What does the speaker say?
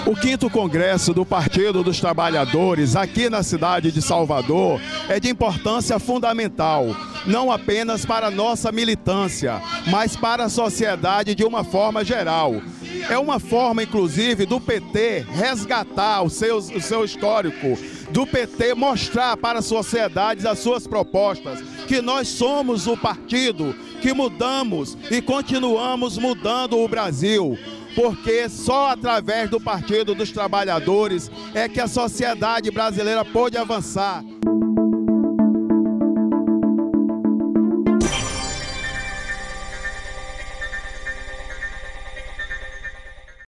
O 5º Congresso do Partido dos Trabalhadores, aqui na cidade de Salvador, é de importância fundamental, não apenas para a nossa militância, mas para a sociedade de uma forma geral. É uma forma, inclusive, do PT resgatar o seu histórico, do PT mostrar para a sociedade as suas propostas, que nós somos o partido que mudamos e continuamos mudando o Brasil. Porque só através do Partido dos Trabalhadores é que a sociedade brasileira pôde avançar.